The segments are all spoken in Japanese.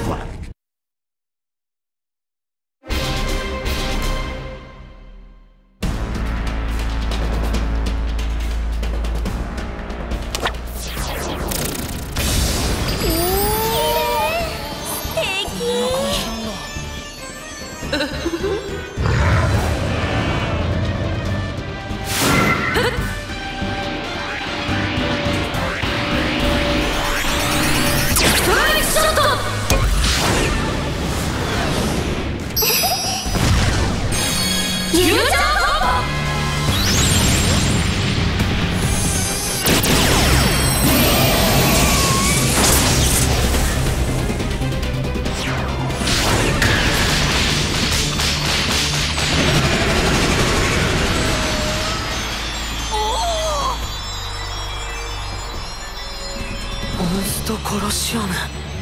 コロシアム。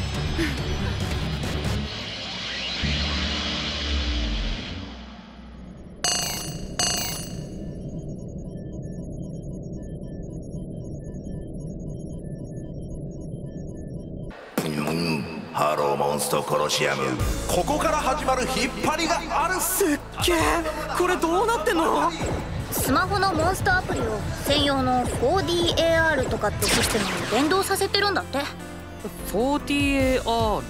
ハローモンストコロシアム、ここから始まる引っ張りがある。 すっげえ、これどうなってんの？ スマホのモンストアプリを専用の 4DAR とかってシステムに連動させてるんだって。 4DAR？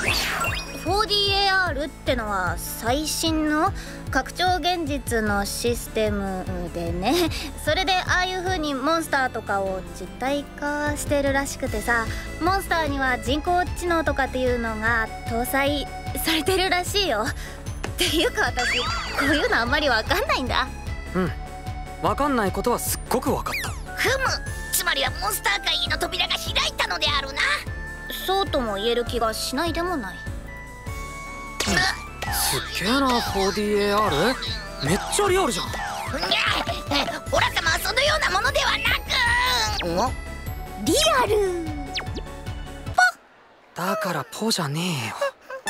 4DAR ってのは最新の拡張現実のシステムでね、それでああいう風にモンスターとかを実体化してるらしくてさ、モンスターには人工知能とかっていうのが搭載されてるらしいよ。っていうか私こういうのあんまりわかんないんだ。 うん、わかんないことはすっごくわかった。 ふむ、つまりはモンスター界への扉が開いたのであるな。 そうとも言える気がしないでもない。 すっげえな 4DAR？ めっちゃリアルじゃん。 オラ様はそのようなものではなく、リアル。 だからポじゃねえよ。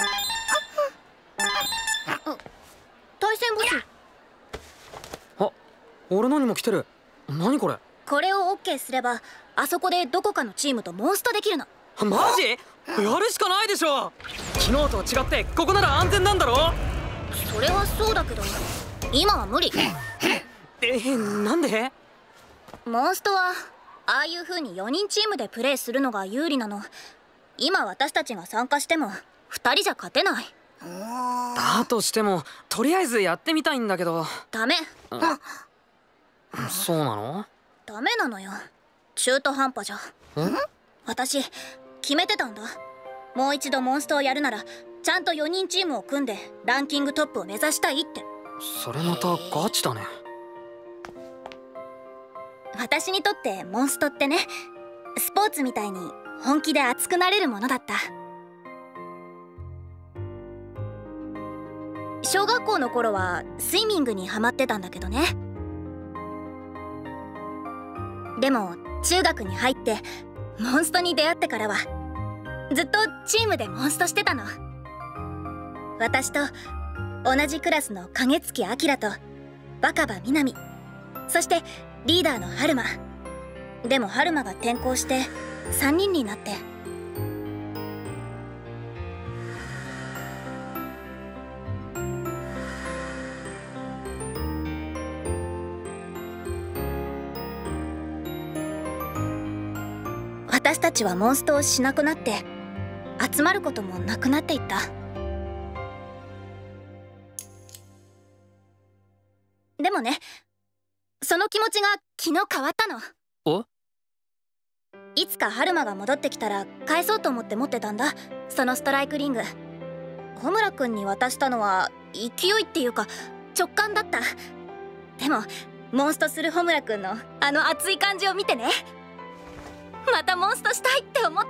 対戦ボス。 あ、俺のにも来てる。何これ？ これを OK すればあそこでどこかのチームとモンストできるの。 マジ？やるしかないでしょ。昨日とは違ってここなら安全なんだろ。 それはそうだけど今は無理。 なんで？ モンストはああいう風に4人チームでプレイするのが有利なの。今私たちが参加しても2人じゃ勝てない。 だとしてもとりあえずやってみたいんだけど。 ダメ。 そうなの？ ダメなのよ、中途半端じゃ。私決めてたんだ。もう一度モンストをやるならちゃんと4人チームを組んでランキングトップを目指したいって。 それまたガチだね。 私にとってモンストってね、スポーツみたいに本気で熱くなれるものだった。小学校の頃はスイミングにハマってたんだけどね。でも中学に入ってモンストに出会ってからはずっとチームでモンストしてたの。私と同じクラスの影月明と若葉みなみ、そしてリーダーの春馬。でも春馬が転校して3人になって。私たちはモンストをしなくなって集まることもなくなっていった。でもね、その気持ちが昨日変わったの。 お？ いつか春馬が戻ってきたら返そうと思って持ってたんだ、そのストライクリング。穂村くんに渡したのは勢いっていうか直感だった。でもモンストする穂村くんのあの熱い感じを見てね、またモンストしたいって思った。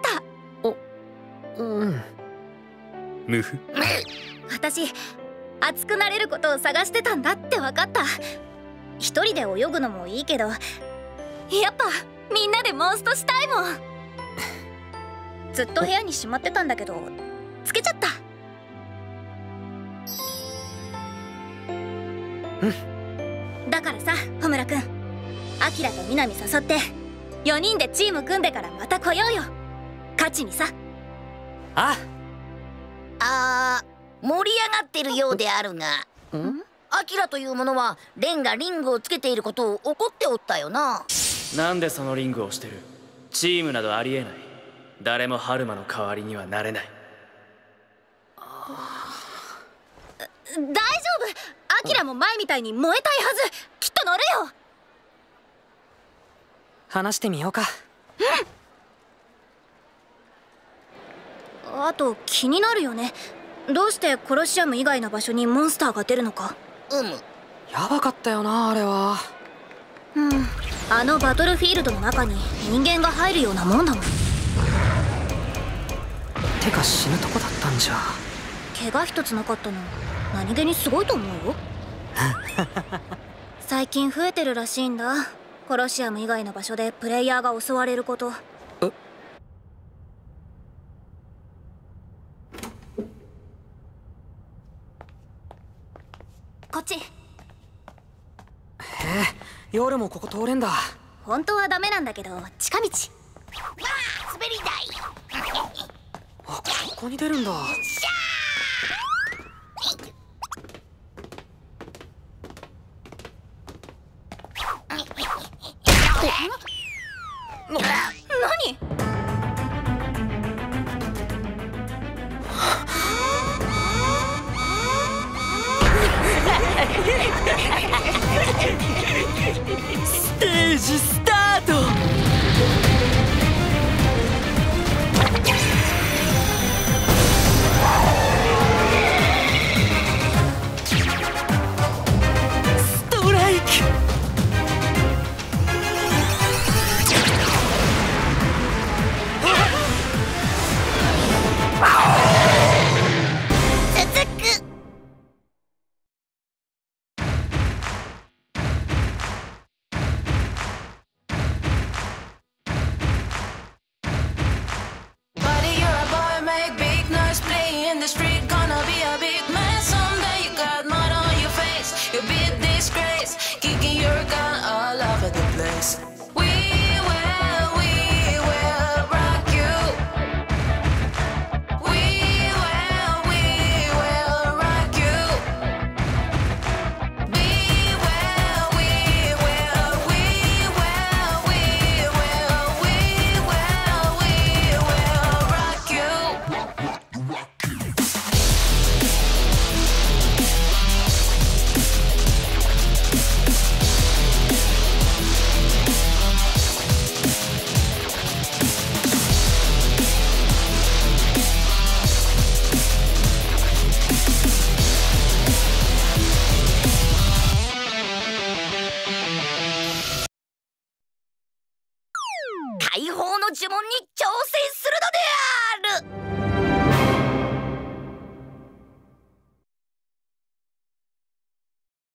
ムフ。 私熱くなれることを探してたんだって分かった。一人で泳ぐのもいいけどやっぱみんなでモンストしたいもん。ずっと部屋にしまってたんだけどつけちゃった。だからさ穂村くん、アキラとみなみ誘って4人でチーム組んでからまた来ようよ、勝ちにさ。 ああ、 盛り上がってるようであるが、アキラという者はレンがリングをつけていることを怒っておったよな。 なんでそのリングをしてる？チームなどありえない。誰も春馬の代わりにはなれない。 大丈夫、アキラも前みたいに燃えたいはず。きっと乗るよ。 話してみようか。 あと気になるよね。どうしてコロシアム以外の場所にモンスターが出るのか。 やばかったよなあれは。 あのバトルフィールドの中に人間が入るようなもんだもん。 てか死ぬとこだったんじゃ。 怪我一つなかったの何気にすごいと思うよ。最近増えてるらしいんだ。コロシアム以外の場所でプレイヤーが襲われること。こっち。 夜もここ通れんだ。 本当はダメなんだけど近道。 滑り台。 あ、ここに出るんだ。 何？ ステージスタート。ストライク。 大砲の呪文に挑戦するのである。